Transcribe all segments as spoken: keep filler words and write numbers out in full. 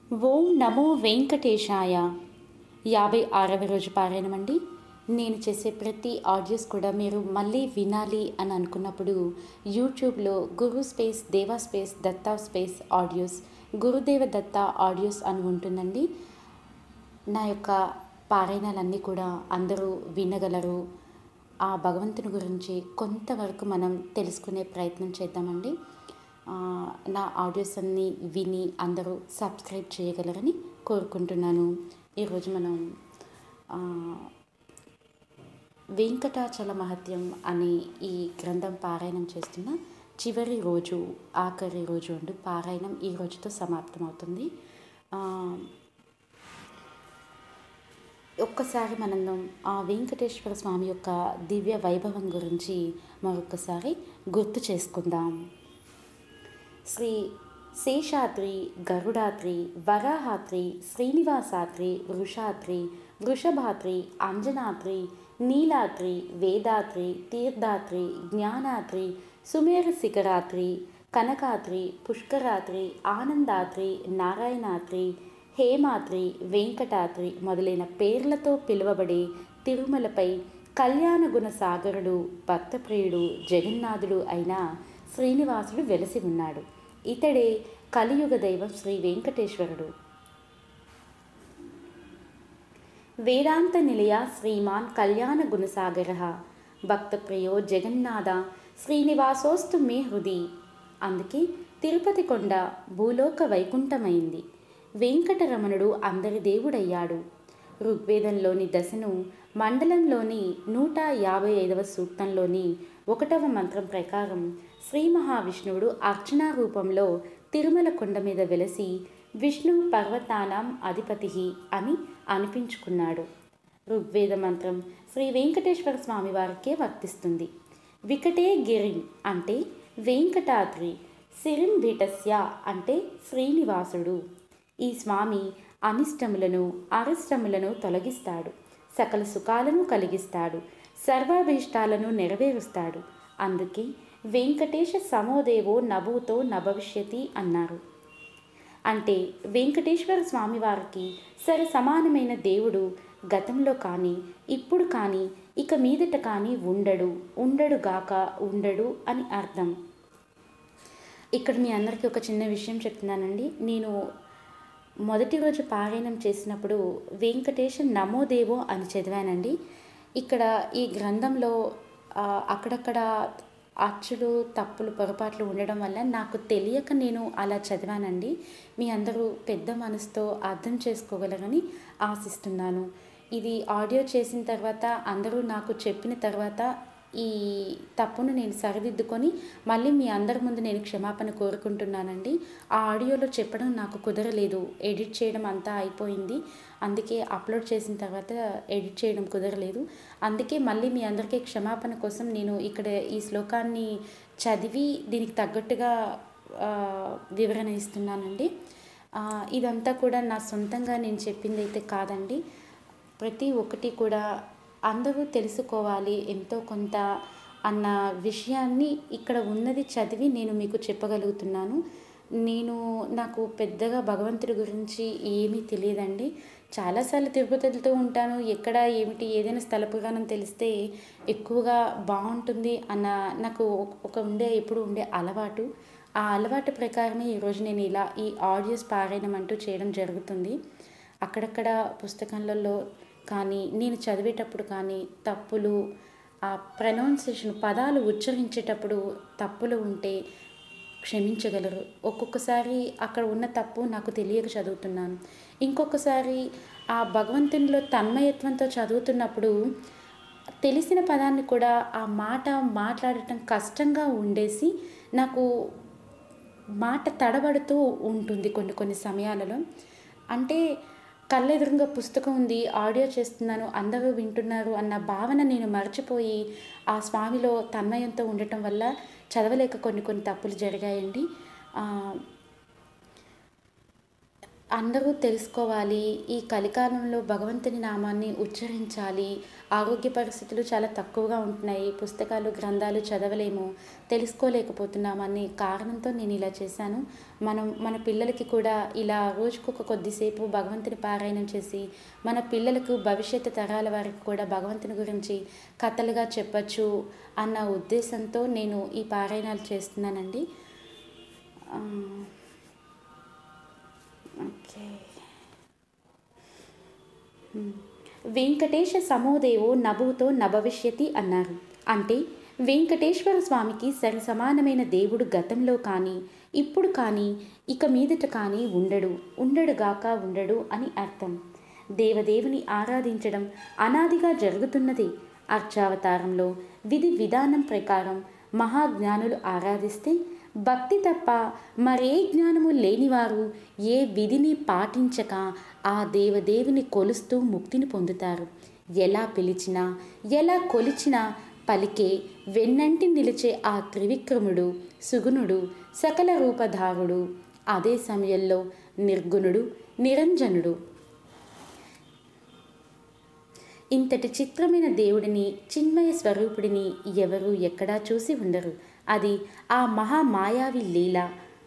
ఓం నమో వెంకటేశాయ. యాభై ఆరవ రోజు పారాయణం అండి. నేను చేసే ప్రతి ఆడియోస్ కూడా మీరు మళ్ళీ వినాలి అని అనుకున్నప్పుడు యూట్యూబ్లో Guru space Deva space Datta space audios, Gurudeva Datta audios అని ఉంటుందండి. నా యొక్క పారాయణాలన్నీ కూడా అందరూ వినగలరు. ఆ భగవంతుని గురించి కొంతవరకు మనం తెలుసుకునే ప్రయత్నం చేద్దామండి. నా ఆడియోస్ అన్నీ విని అందరూ సబ్స్క్రైబ్ చేయగలరని కోరుకుంటున్నాను. ఈరోజు మనం వెంకటాచల మహత్యం అనే ఈ గ్రంథం పారాయణం చేస్తున్న చివరి రోజు, ఆఖరి రోజు అండి. పారాయణం ఈ రోజుతో సమాప్తమవుతుంది. ఒక్కసారి మనం ఆ వెంకటేశ్వర స్వామి యొక్క దివ్య వైభవం గురించి మరొకసారి గుర్తు చేసుకుందాం. శ్రీ శేషాద్రి, గరుడాద్రి, వరాహాద్రి, శ్రీనివాసాద్రి, వృషాద్రి, వృషభాద్రి, అంజనాద్రి, నీలాద్రి, వేదాద్రి, తీర్థాద్రి, జ్ఞానాద్రి, సుమేర శిఖరాద్రి, కనకాద్రి, పుష్కరాద్రి, ఆనందాద్రి, నారాయణాద్రి, హేమాద్రి, వెంకటాద్రి మొదలైన పేర్లతో పిలువబడే తిరుమలపై కళ్యాణ గుణ సాగరుడు, భక్తప్రియుడు, జగన్నాథుడు అయిన శ్రీనివాసుడు వెలసి ఉన్నాడు. ఇతడే కలియుగ దైవం శ్రీ వెంకటేశ్వరుడు. వేదాంత నిలయ శ్రీమాన్ కళ్యాణ గుణసాగర భక్తప్రియో జగన్నాథ శ్రీనివాసోస్తు మే హృది. అందుకే తిరుపతి కొండ భూలోక వైకుంఠమైంది. వెంకటరమణుడు అందరి దేవుడయ్యాడు. ఋగ్వేదంలోని దశను మండలంలోని నూట యాభై ఐదవ సూక్తంలోని ఒకటవ మంత్రం ప్రకారం శ్రీ మహావిష్ణువుడు అర్చనా రూపంలో తిరుమల కొండ మీద వెలసి విష్ణు పర్వతానాం అధిపతి అని అనిపించుకున్నాడు. ఋగ్వేద మంత్రం శ్రీ వెంకటేశ్వర స్వామి వారికే వర్తిస్తుంది. వికటే గిరిం అంటే వెంకటాద్రి, సిరిం భీటస్య అంటే శ్రీనివాసుడు. ఈ స్వామి అనిష్టములను అరిష్టములను తొలగిస్తాడు, సకల సుఖాలను కలిగిస్తాడు, సర్వాభీష్టాలను నెరవేరుస్తాడు. అందుకే వెంకటేశ సమోదేవో నభూతో నభవిష్యతి అన్నారు. అంటే వెంకటేశ్వర స్వామివారికి సరి సమానమైన దేవుడు గతంలో కానీ ఇప్పుడు కానీ ఇక మీదట కానీ ఉండడు, ఉండడుగాక ఉండడు అని అర్థం. ఇక్కడ మీ అందరికీ ఒక చిన్న విషయం చెప్తున్నానండి. నేను మొదటి రోజు పారాయణం చేసినప్పుడు వెంకటేశ నమోదేవో అని చదివానండి. ఇక్కడ ఈ గ్రంథంలో అక్కడక్కడ అచ్చులు, తప్పులు, పొరపాట్లు ఉండడం వల్ల నాకు తెలియక నేను అలా చదివానండి. మీ అందరూ పెద్ద మనసుతో అర్థం చేసుకోగలరని ఆశిస్తున్నాను. ఇది ఆడియో చేసిన తర్వాత అందరూ నాకు చెప్పిన తర్వాత ఈ తప్పును నేను సరిదిద్దుకొని మళ్ళీ మీ అందరి ముందు నేను క్షమాపణ కోరుకుంటున్నానండి. ఆ ఆడియోలో చెప్పడం నాకు కుదరలేదు, ఎడిట్ చేయడం అంతా అయిపోయింది. అందుకే అప్లోడ్ చేసిన తర్వాత ఎడిట్ చేయడం కుదరలేదు. అందుకే మళ్ళీ మీ అందరికీ క్షమాపణ కోసం నేను ఇక్కడ ఈ శ్లోకాన్ని చదివి దీనికి తగ్గట్టుగా వివరణ ఇస్తున్నానండి. ఇదంతా కూడా నా సొంతంగా నేను చెప్పింది అయితే కాదండి. ప్రతి ఒక్కటి కూడా అందరూ తెలుసుకోవాలి ఎంతో కొంత అన్న విషయాన్ని ఇక్కడ ఉన్నది చదివి నేను మీకు చెప్పగలుగుతున్నాను. నేను నాకు పెద్దగా భగవంతుడి గురించి ఏమీ తెలియదండి. చాలాసార్లు తిరుపతి వెళ్తూ ఉంటాను. ఎక్కడ ఏమిటి ఏదైనా స్థల పురాణం తెలిస్తే ఎక్కువగా బాగుంటుంది అన్న నాకు ఒక ఉండే ఎప్పుడు ఉండే అలవాటు. ఆ అలవాటు ప్రకారమే ఈరోజు నేను ఇలా ఈ ఆడియోస్ పారాయణం అంటూ చేయడం జరుగుతుంది. అక్కడక్కడ పుస్తకాలలో కానీ నేను చదివేటప్పుడు కానీ తప్పులు, ఆ ప్రొనౌన్సియేషన్ పదాలు ఉచ్చరించేటప్పుడు తప్పులు ఉంటే క్షమించగలరు. ఒక్కొక్కసారి అక్కడ ఉన్న తప్పు నాకు తెలియక చదువుతున్నాను. ఇంకొకసారి ఆ భగవంతునిలో తన్మయత్వంతో చదువుతున్నప్పుడు తెలిసిన పదాన్ని కూడా ఆ మాట మాట్లాడటం కష్టంగా ఉండేసి నాకు మాట తడబడుతూ ఉంటుంది కొన్ని కొన్ని సమయాలలో. అంటే కళ్ళెదురుగా పుస్తకం ఉంది, ఆడియో చేస్తున్నాను, అందరూ వింటున్నారు అన్న భావన నేను మర్చిపోయి ఆ స్వామిలో తన్మయంతో ఉండటం వల్ల చదవలేక కొన్ని కొన్ని తప్పులు జరిగాయండి. అందరూ తెలుసుకోవాలి, ఈ కలికాలంలో భగవంతుని నామాన్ని ఉచ్చరించాలి, ఆరోగ్య పరిస్థితులు చాలా తక్కువగా ఉంటున్నాయి, పుస్తకాలు గ్రంథాలు చదవలేము, తెలుసుకోలేకపోతున్నామనే కారణంతో నేను ఇలా చేశాను. మనం మన పిల్లలకి కూడా ఇలా రోజుకొక కొద్దిసేపు భగవంతుని పారాయణం చేసి మన పిల్లలకు భవిష్యత్తు తరాల వారికి కూడా భగవంతుని గురించి కథలుగా చెప్పచ్చు అన్న ఉద్దేశంతో నేను ఈ పారాయణాలు చేస్తున్నానండి. ఓకే. వెంకటేశ సమోదేవో నభూతో నభవిష్యతి అన్నారు. అంటే వెంకటేశ్వర స్వామికి సరి సమానమైన దేవుడు గతంలో కానీ ఇప్పుడు కానీ ఇక మీదట కానీ ఉండడు, ఉండడుగాక ఉండడు అని అర్థం. దేవదేవుని ఆరాధించడం అనాదిగా జరుగుతున్నది. అర్చావతారంలో విధి విధానం ప్రకారం మహాజ్ఞానులు ఆరాధిస్తే భక్తి తప్ప మరే జ్ఞానము లేనివారు ఏ విధిని పాటించక ఆ దేవదేవుని కొలుస్తూ ముక్తిని పొందుతారు. ఎలా పిలిచినా ఎలా కొలిచినా పలికే వెన్నంటి నిలిచే ఆ త్రివిక్రముడు సుగుణుడు సకల రూపధారుడు అదే సమయంలో నిర్గుణుడు నిరంజనుడు. ఇంతటి చిత్రమైన దేవుడిని చిన్మయ స్వరూపుడిని ఎవరు ఎక్కడా చూసి ఉండరు. అది ఆ మహామాయావి లీల.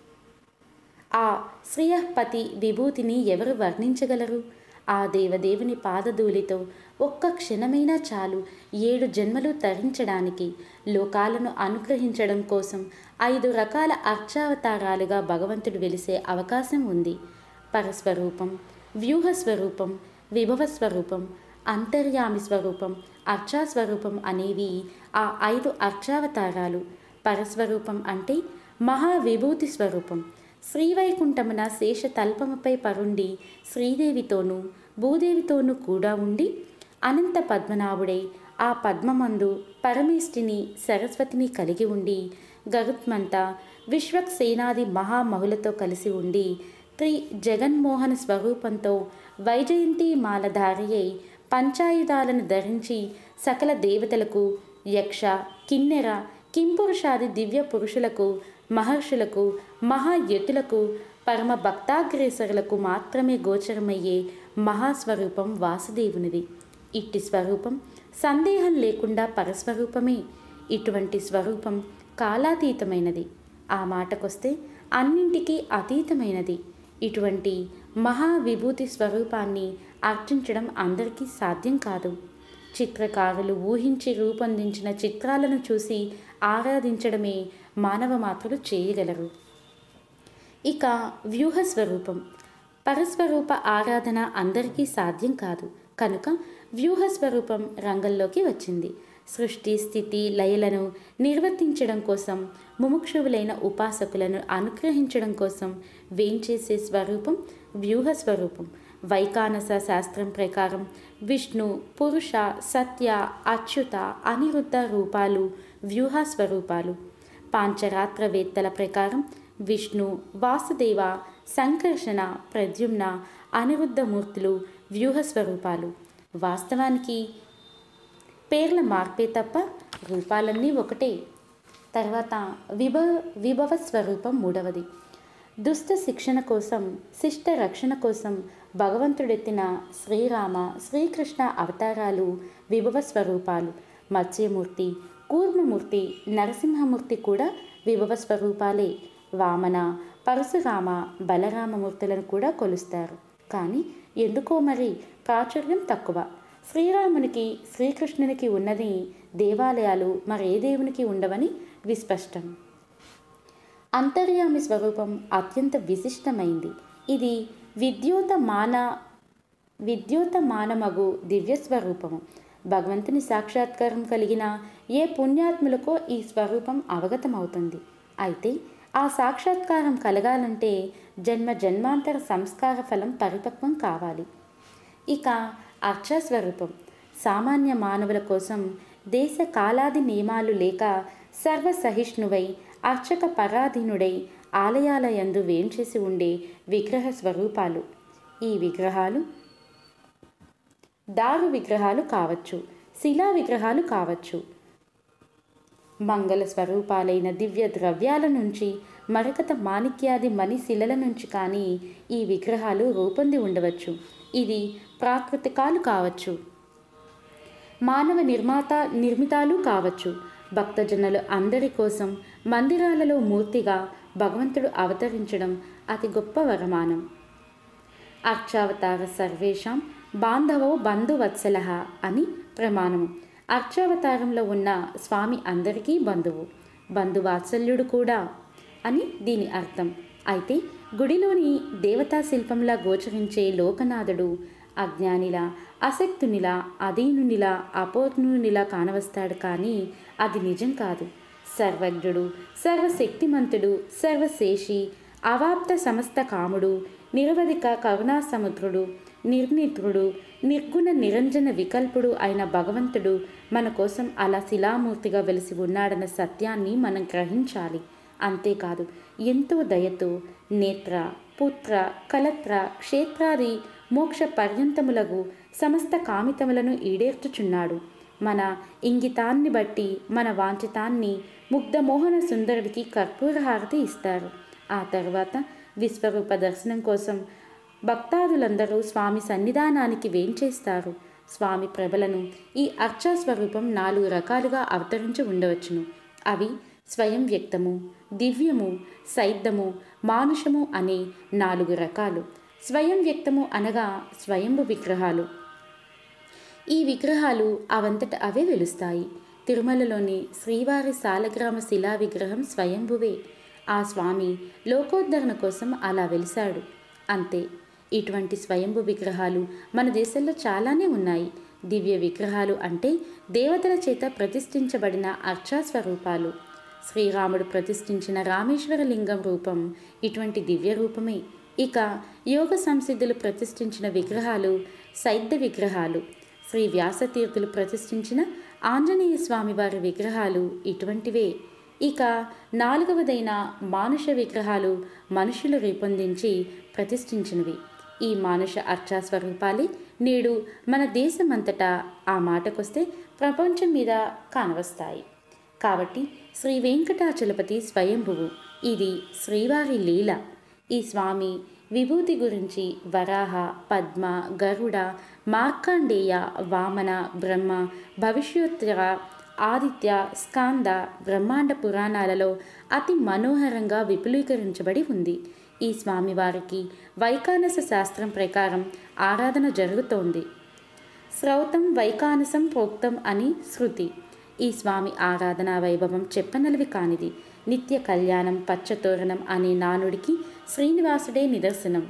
ఆ శ్రీయపతి విభూతిని ఎవరు వర్ణించగలరు? ఆ దేవదేవుని పాదధూళితో ఒక్క క్షణమైనా చాలు ఏడు జన్మలు తరించడానికి. లోకాలను అనుగ్రహించడం కోసం ఐదు రకాల అర్చావతారాలుగా భగవంతుడు వెలిసే అవకాశం ఉంది. పరస్వరూపం, వ్యూహస్వరూపం, విభవ స్వరూపం, అంతర్యామి స్వరూపం, అర్చాస్వరూపం అనేవి ఆ ఐదు అర్చావతారాలు. పరస్వరూపం అంటే మహావిభూతి స్వరూపం. శ్రీవైకుంఠమున శేష తల్పముపై పరుండి శ్రీదేవితోనూ భూదేవితోనూ కూడా ఉండి అనంత పద్మనాభుడై ఆ పద్మమందు పరమేష్టిని సరస్వతిని కలిగి ఉండి గరుత్మంత విశ్వక్సేనాది మహామహులతో కలిసి ఉండి త్రి జగన్మోహన స్వరూపంతో వైజయంతి మాలధారి అయి పంచాయుధాలను ధరించి సకల దేవతలకు యక్ష కిన్నెర కింపురుషాది దివ్య పురుషులకు మహర్షులకు మహాయతులకు పరమ భక్తాగ్రేసరులకు మాత్రమే గోచరమయ్యే మహాస్వరూపం వాసుదేవునిది. ఇట్టి స్వరూపం సందేహం లేకుండా పరస్వరూపమే. ఇటువంటి స్వరూపం కాలాతీతమైనది. ఆ మాటకొస్తే అన్నింటికీ అతీతమైనది. ఇటువంటి మహావిభూతి స్వరూపాన్ని అర్చించడం అందరికీ సాధ్యం కాదు. చిత్రకారులు ఊహించి రూపొందించిన చిత్రాలను చూసి ఆరాధించడమే మానవ మాత్రులు చేయగలరు. ఇక వ్యూహస్వరూపం. పరస్వరూప ఆరాధన అందరికీ సాధ్యం కాదు కనుక వ్యూహస్వరూపం రంగంలోకి వచ్చింది. సృష్టి స్థితి లయలను నిర్వర్తించడం కోసం ముముక్షువులైన ఉపాసకులను అనుగ్రహించడం కోసం వేంచేసే స్వరూపం వ్యూహస్వరూపం. వైకానస శాస్త్రం ప్రకారం విష్ణు పురుష సత్య అచ్యుత అనిరుద్ధ రూపాలు వ్యూహ స్వరూపాలు. పాంచరాత్రవేత్తల ప్రకారం విష్ణు వాసుదేవ సంకర్షణ ప్రద్యుమ్న అనిరుద్ధమూర్తులు వ్యూహ స్వరూపాలు. వాస్తవానికి పేర్ల మార్పే తప్ప రూపాలన్నీ ఒకటే. తర్వాత విభ విభవ స్వరూపం మూడవది. దుష్ట శిక్షణ కోసం శిష్ట రక్షణ కోసం భగవంతుడెత్తిన శ్రీరామ శ్రీకృష్ణ అవతారాలు విభవ స్వరూపాలు. మత్స్యమూర్తి కూర్మమూర్తి నరసింహమూర్తి కూడా విభవ స్వరూపాలే. వామన పరశురామ బలరామమూర్తులను కూడా కొలుస్తారు. కానీ ఎందుకో మరి ప్రాచుర్యం తక్కువ. శ్రీరామునికి శ్రీకృష్ణునికి ఉన్నది దేవాలయాలు మరే దేవునికి ఉండవని విస్పష్టం. అంతర్యామి స్వరూపం అత్యంత విశిష్టమైంది. ఇది విద్యోతమాన విద్యోతమానమగు దివ్య స్వరూపము. భగవంతుని సాక్షాత్కారం కలిగిన ఏ పుణ్యాత్ములకో ఈ స్వరూపం అవగతమవుతుంది. అయితే ఆ సాక్షాత్కారం కలగాలంటే జన్మ జన్మాంతర సంస్కార ఫలం పరిపక్వం కావాలి. ఇక అర్చాస్వరూపం. సామాన్య మానవుల కోసం దేశ కాలాది నియమాలు లేక సర్వసహిష్ణువై అర్చక పరాధీనుడై ఆలయాలయందు వేంచేసి ఉండే విగ్రహ స్వరూపాలు. ఈ విగ్రహాలు దారు విగ్రహాలు కావచ్చు, శిలా విగ్రహాలు కావచ్చు. మంగళ స్వరూపాలైన దివ్య ద్రవ్యాల నుంచి మరకత మాణిక్యాది మణి శిలల నుంచి కానీ ఈ విగ్రహాలు రూపొంది ఉండవచ్చు. ఇది ప్రాకృతికాలు కావచ్చు, మానవ నిర్మాత నిర్మితాలు కావచ్చు. భక్తజనులు అందరి కోసం మందిరాలలో మూర్తిగా భగవంతుడు అవతరించడం అతి గొప్ప వరమానం. అర్చావతార సర్వేషాం బాంధవో బంధువత్సల అని ప్రమాణము. అర్చావతారంలో ఉన్న స్వామి అందరికీ బంధువు, బంధువాత్సల్యుడు కూడా అని దీని అర్థం. అయితే గుడిలోని దేవతా శిల్పంలా గోచరించే లోకనాథుడు అజ్ఞానిలా, అశక్తునిలా, అధీనునిలా, అపూర్ణునిలా కానవస్తాడు. కానీ అది నిజం కాదు. సర్వజ్ఞుడు, సర్వశక్తిమంతుడు, సర్వశేషి, అవాప్త సమస్త కాముడు, నిరవధిక కరుణాసముద్రుడు, నిర్నిద్రుడు, నిర్గుణ నిరంజన వికల్పుడు అయిన భగవంతుడు మన కోసం అలా శిలామూర్తిగా వెలిసి ఉన్నాడన్న సత్యాన్ని మనం గ్రహించాలి. అంతేకాదు, ఎంతో దయతో నేత్ర, పుత్ర, కలత్ర, క్షేత్రాది మోక్ష పర్యంతములకు సమస్త కామితములను ఈడేర్చుచున్నాడు. మన ఇంగితాన్ని బట్టి మన వాంఛితాన్ని ముగ్ధమోహన సుందరుడికి కర్పూరహారతి ఇస్తారు. ఆ తర్వాత విశ్వరూప దర్శనం కోసం భక్తాదులందరూ స్వామి సన్నిధానానికి వేంచేస్తారు. స్వామి ప్రభలను ఈ అర్చాస్వరూపం నాలుగు రకాలుగా అవతరించి ఉండవచ్చును. అవి స్వయం వ్యక్తము, దివ్యము, సైద్ధము, మానుషము అనే నాలుగు రకాలు. స్వయం వ్యక్తము అనగా స్వయంభు విగ్రహాలు. ఈ విగ్రహాలు అవంతట అవే వెలుస్తాయి. తిరుమలలోని శ్రీవారి సాలగ్రామ శిలా విగ్రహం స్వయంభువే. ఆ స్వామి లోకోద్ధరణ కోసం అలా వెలిశాడు, అంతే. ఇటువంటి స్వయంభు విగ్రహాలు మన దేశంలో చాలానే ఉన్నాయి. దివ్య విగ్రహాలు అంటే దేవతల చేత ప్రతిష్ఠించబడిన అర్చాస్వరూపాలు. శ్రీరాముడు ప్రతిష్ఠించిన రామేశ్వర లింగం రూపం ఇటువంటి దివ్య రూపమే. ఇక యోగ సంసిద్ధులు ప్రతిష్ఠించిన విగ్రహాలు సైద్ధ విగ్రహాలు. శ్రీ వ్యాసతీర్థులు ప్రతిష్ఠించిన ఆంజనేయ స్వామి వారి విగ్రహాలు ఇటువంటివే. ఇక నాలుగవదైన మానుష విగ్రహాలు మనుషులు రూపొందించి ప్రతిష్ఠించినవి. ఈ మానుష అర్చాస్వరూపాలే నేడు మన దేశమంతటా, ఆ మాటకొస్తే ప్రపంచం మీద కానవస్తాయి. కాబట్టి శ్రీ వెంకటాచలపతి స్వయంభువు. ఇది శ్రీవారి లీల. ఈ స్వామి విభూతి గురించి వరాహ, పద్మ, గరుడ, మార్కండేయ, వామన, బ్రహ్మ, భవిష్యోత్తర, ఆదిత్య, స్కాంద, బ్రహ్మాండ పురాణాలలో అతి మనోహరంగా విపులీకరించబడి ఉంది. ఈ స్వామివారికి వైకానస శాస్త్రం ప్రకారం ఆరాధన జరుగుతోంది. శ్రౌతం వైకానసం ప్రోక్తం అని శృతి. ఈ స్వామి ఆరాధనా వైభవం చెప్పనలవి కానిది. నిత్య కళ్యాణం పచ్చతోరణం అనే నానుడికి శ్రీనివాసుడే నిదర్శనం.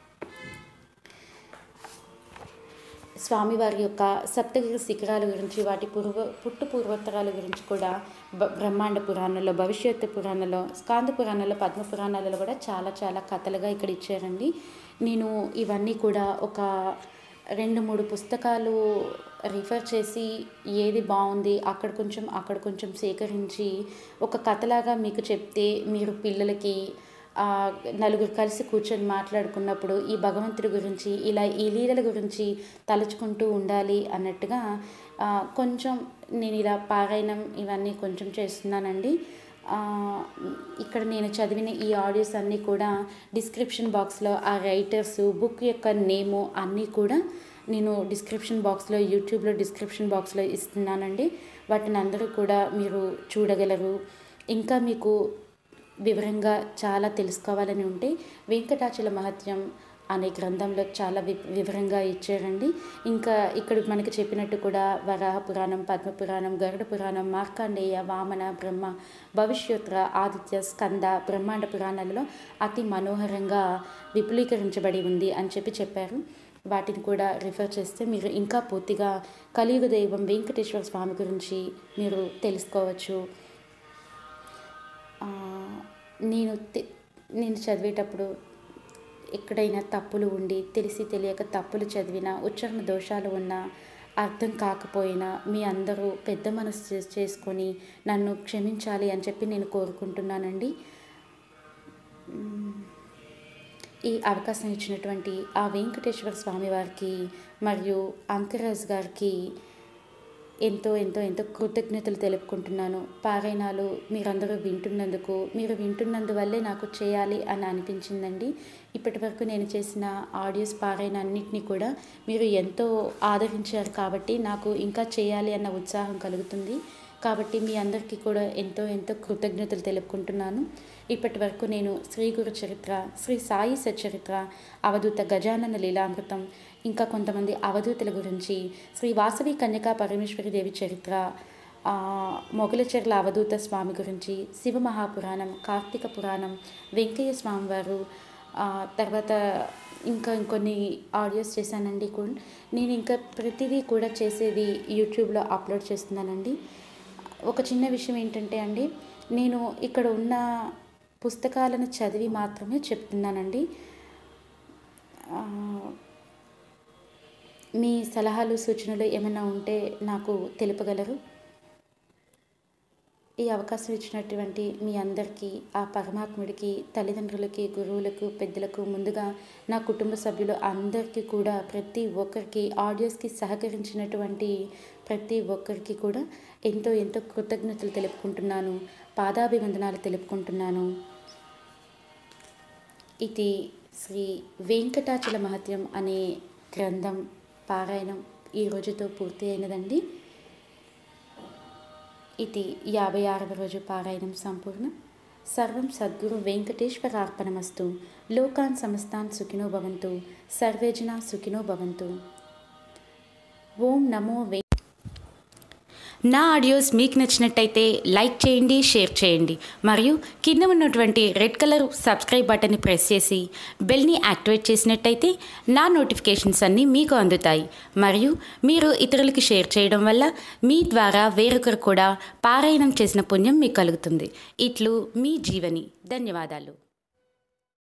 స్వామివారి యొక్క సప్తగిరి శిఖరాల గురించి, వాటి పూర్వ పుట్టు పూర్వోత్తరాల గురించి కూడా బ బ్రహ్మాండ పురాణంలో, భవిష్యత్తు పురాణంలో, స్కాంద పురాణంలో, పద్మ పురాణాలలో కూడా చాలా చాలా కథలుగా ఇక్కడ ఇచ్చారండి. నేను ఇవన్నీ కూడా ఒక రెండు మూడు పుస్తకాలు రిఫర్ చేసి ఏది బాగుంది అక్కడ కొంచెం అక్కడ కొంచెం సేకరించి ఒక కథలాగా మీకు చెప్తే మీరు పిల్లలకి నలుగురు కలిసి కూర్చొని మాట్లాడుకున్నప్పుడు ఈ భగవంతుడి గురించి, ఇలా ఈ లీలల గురించి తలుచుకుంటూ ఉండాలి అన్నట్టుగా కొంచెం నేను ఇలా పారాయణం ఇవన్నీ కొంచెం చేస్తున్నానండి. ఇక్కడ నేను చదివిన ఈ ఆడియోస్ అన్నీ కూడా డిస్క్రిప్షన్ బాక్స్లో ఆ రైటర్స్, బుక్ యొక్క నేము అన్నీ కూడా నేను డిస్క్రిప్షన్ బాక్స్లో, యూట్యూబ్లో డిస్క్రిప్షన్ బాక్స్లో ఇస్తున్నానండి. వాటిని అందరూ కూడా మీరు చూడగలరు. ఇంకా మీకు వివరంగా చాలా తెలుసుకోవాలని ఉంటే వెంకటాచల మహత్యం అనే గ్రంథంలో చాలా వి వివరంగా ఇచ్చారండి. ఇంకా ఇక్కడ మనకి చెప్పినట్టు కూడా వరాహ పురాణం, పద్మ పురాణం, గరుడ పురాణం, మార్కండేయ, వామన, బ్రహ్మ, భవిష్యోత్తర, ఆదిత్య, స్కంద, బ్రహ్మాండ పురాణాలలో అతి మనోహరంగా విపులీకరించబడి ఉంది అని చెప్పి చెప్పారు. వాటిని కూడా రిఫర్ చేస్తే మీరు ఇంకా పూర్తిగా కలియుగ దైవం వెంకటేశ్వర స్వామి గురించి మీరు తెలుసుకోవచ్చు. నేను నేను చదివేటప్పుడు ఎక్కడైనా తప్పులు ఉండి, తెలిసి తెలియక తప్పులు చదివినా, ఉచ్చారణ దోషాలు ఉన్నా, అర్థం కాకపోయినా మీ అందరూ పెద్ద మనసు చేసుకొని నన్ను క్షమించాలి అని చెప్పి నేను కోరుకుంటున్నానండి. ఈ అవకాశం ఇచ్చినటువంటి ఆ వెంకటేశ్వర స్వామి వారికి మరియు అంకరాజ్ గారికి ఎంతో ఎంతో ఎంతో కృతజ్ఞతలు తెలుపుకుంటున్నాను. పారాయణాలు మీరందరూ వింటున్నందుకు, మీరు వింటున్నందువల్లే నాకు చేయాలి అని అనిపించిందండి. ఇప్పటి వరకు నేను చేసిన ఆడియోస్ పారాయణ అన్నిటినీ కూడా మీరు ఎంతో ఆదరించారు కాబట్టి నాకు ఇంకా చేయాలి అన్న ఉత్సాహం కలుగుతుంది. కాబట్టి మీ అందరికీ కూడా ఎంతో ఎంతో కృతజ్ఞతలు తెలుపుకుంటున్నాను. ఇప్పటి వరకు నేను శ్రీ గురు చరిత్ర, శ్రీ సాయి సచరిత్ర, అవధూత గజానన లీలామృతం, ఇంకా కొంతమంది అవధూతుల గురించి, శ్రీ వాసవి కన్యకా పరమేశ్వరి దేవి చరిత్ర, మొగలచెర్ల అవధూత స్వామి గురించి, శివ మహాపురాణం, కార్తీక పురాణం, వెంకయ్య స్వామివారు, తర్వాత ఇంకా ఇంకొన్ని ఆడియోస్ చేశానండి. కూడా నేను ఇంకా ప్రతిదీ కూడా చేసేది యూట్యూబ్లో అప్లోడ్ చేస్తున్నానండి. ఒక చిన్న విషయం ఏంటంటే అండి, నేను ఇక్కడ ఉన్న పుస్తకాలను చదివి మాత్రమే చెప్తున్నానండి. మీ సలహాలు సూచనలు ఏమైనా ఉంటే నాకు తెలుపగలరు. ఈ అవకాశం ఇచ్చినటువంటి మీ అందరికీ, ఆ పరమాత్ముడికి, తల్లిదండ్రులకి, గురువులకు, పెద్దలకు, ముందుగా నా కుటుంబ సభ్యులు అందరికీ కూడా, ప్రతి ఒక్కరికి, ఆడియోస్కి సహకరించినటువంటి ప్రతి ఒక్కరికి కూడా ఎంతో ఎంతో కృతజ్ఞతలు తెలుపుకుంటున్నాను, పాదాభివందనాలు తెలుపుకుంటున్నాను. ఇది శ్రీ వెంకటాచల మహత్యం అనే గ్రంథం పారాయణం ఈ రోజుతో పూర్తి అయినదండి. ఇది యాభై ఆరవ రోజు పారాయణం సంపూర్ణం. సర్వం సద్గురు వెంకటేశ్వరార్పణమస్తు. లోకాన్ సమస్తాన్ సుఖినో భవంతు. సర్వే జనా సుఖినో భవంతు. ఓం నమో వెంకటేశ్వరాయ. నా ఆడియోస్ మీకు నచ్చినట్టయితే లైక్ చేయండి, షేర్ చేయండి, మరియు కింద ఉన్నటువంటి రెడ్ కలర్ సబ్స్క్రైబ్ బటన్ని ప్రెస్ చేసి బెల్ని యాక్టివేట్ చేసినట్టయితే నా నోటిఫికేషన్స్ అన్నీ మీకు అందుతాయి. మరియు మీరు ఇతరులకి షేర్ చేయడం వల్ల మీ ద్వారా వేరొకరు కూడా పారాయణం చేసిన పుణ్యం మీకు కలుగుతుంది. ఇట్లు మీ జీవని. ధన్యవాదాలు.